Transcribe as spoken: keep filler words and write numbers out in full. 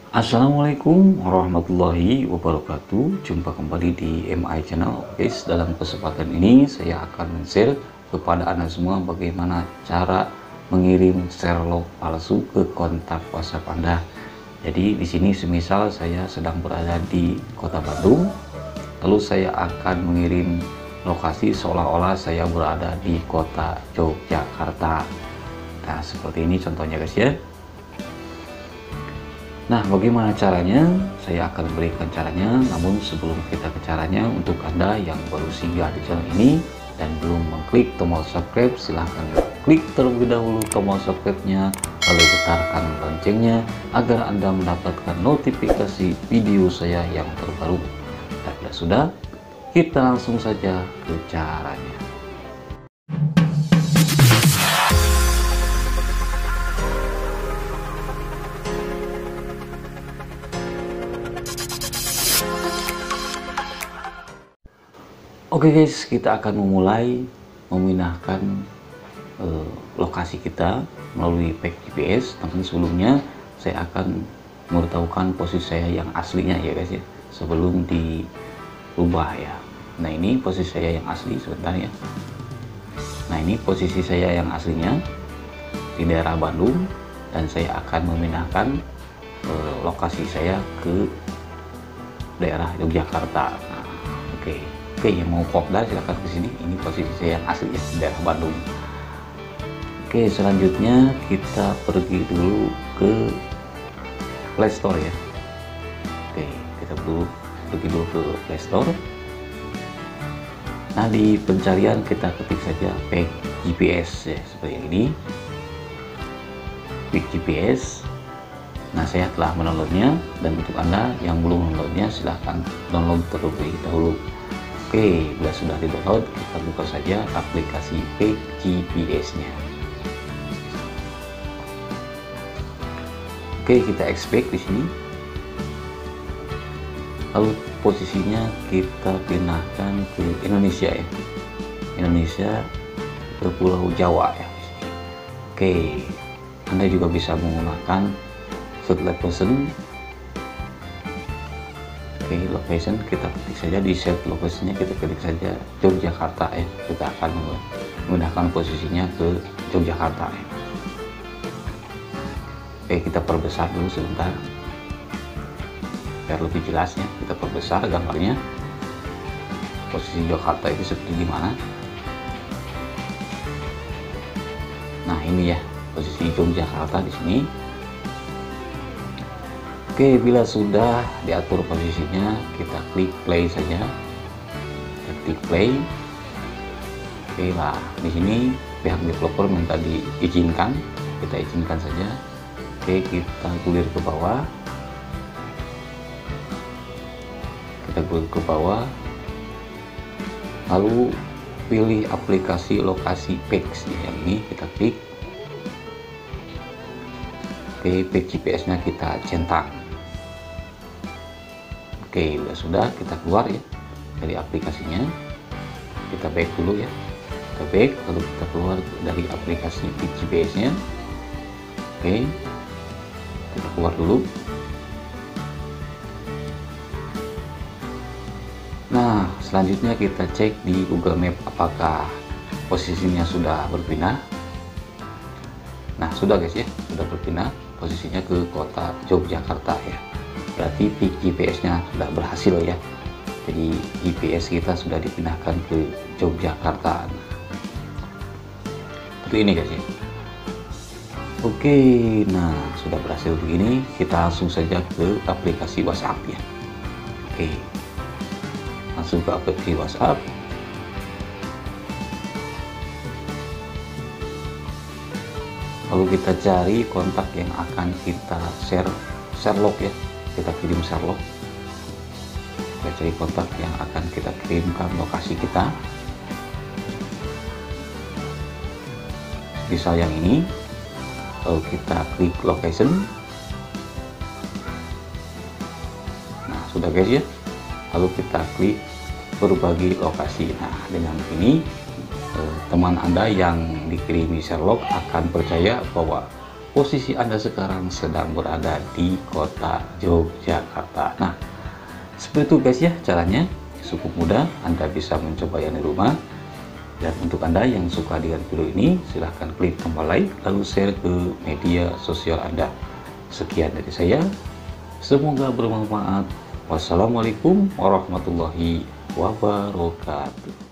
Assalamualaikum warahmatullahi wabarakatuh. Jumpa kembali di M I Channel. Guys, dalam kesempatan ini saya akan share kepada Anda semua bagaimana cara mengirim Sherlock palsu ke kontak WhatsApp Anda. Jadi di sini semisal saya sedang berada di Kota Bandung, lalu saya akan mengirim lokasi seolah-olah saya berada di Kota Yogyakarta. Nah, seperti ini contohnya guys ya. Nah, bagaimana caranya? Saya akan berikan caranya, namun sebelum kita ke caranya, untuk Anda yang baru singgah di channel ini dan belum mengklik tombol subscribe, silahkan klik terlebih dahulu tombol subscribe-nya, lalu tekan loncengnya agar Anda mendapatkan notifikasi video saya yang terbaru. Dan bila sudah, kita langsung saja ke caranya. Oke guys, kita akan memulai memindahkan uh, lokasi kita melalui pack G P S. Namun sebelumnya saya akan memberitahukan posisi saya yang aslinya ya guys ya, sebelum dirubah ya. Nah, ini posisi saya yang asli, sebentar ya. Nah, ini posisi saya yang aslinya di daerah Bandung, dan saya akan memindahkan uh, lokasi saya ke daerah Yogyakarta. Nah, oke. Okay. Oke, yang mau popdar silahkan ke sini. Ini posisi saya yang asli ya, di daerah Bandung. Oke, selanjutnya kita pergi dulu ke Play Store ya. Oke, kita dulu pergi dulu ke Play Store. Nah, di pencarian kita ketik saja pack G P S ya, seperti ini. Pack G P S. Nah, saya telah mendownloadnya, dan untuk Anda yang belum mendownloadnya silahkan download terlebih dahulu. Oke, bila sudah di-download, kita buka saja aplikasi pack G P S-nya. Oke, kita expect di sini. Lalu posisinya kita pindahkan ke Indonesia ya. Indonesia ke Pulau Jawa ya. Oke, Anda juga bisa menggunakan set location. Oke, okay, location kita ketik saja di set lokasinya, kita ketik saja Yogyakarta ya. Kita akan menggunakan posisinya ke Yogyakarta ya. Oke, okay, kita perbesar dulu sebentar biar lebih jelasnya. Kita perbesar gambarnya, posisi Jakarta itu seperti di mana. Nah, ini ya posisi Yogyakarta di sini. Oke, bila sudah diatur posisinya, kita klik play saja. Kita klik play. Oke lah, di sini pihak developer minta diizinkan, kita izinkan saja. Oke, kita gulir ke bawah. Kita gulir ke bawah. Lalu pilih aplikasi lokasi packs yang ini, kita klik. Oke, pack G P S-nya kita centang. Oke, udah sudah, kita keluar ya dari aplikasinya. Kita back dulu ya. Kita back, lalu kita keluar dari aplikasi G P S-nya. Oke, kita keluar dulu. Nah, selanjutnya kita cek di Google Map apakah posisinya sudah berpindah. Nah, sudah guys ya, sudah berpindah posisinya ke kota Yogyakarta ya. Berarti G P S-nya sudah berhasil ya. Jadi G P S kita sudah dipindahkan ke Yogyakarta. Nah, seperti ini guys ya. Oke, nah sudah berhasil begini, kita langsung saja ke aplikasi WhatsApp ya. Oke, langsung ke aplikasi WhatsApp. Lalu kita cari kontak yang akan kita share Sherlock ya. Kita kirim Sherlock. Kita cari kontak yang akan kita kirimkan lokasi kita. Misal yang ini. Lalu kita klik location. Nah, sudah guys ya. Lalu kita klik berbagi lokasi. Nah, dengan ini teman Anda yang dikirimi Sherlock akan percaya bahwa posisi Anda sekarang sedang berada di kota Yogyakarta. Nah, seperti itu guys ya caranya, cukup mudah, Anda bisa mencobanya di rumah. Dan untuk Anda yang suka dengan video ini, silahkan klik tombol like, lalu share ke media sosial Anda. Sekian dari saya, semoga bermanfaat. Wassalamualaikum warahmatullahi wabarakatuh.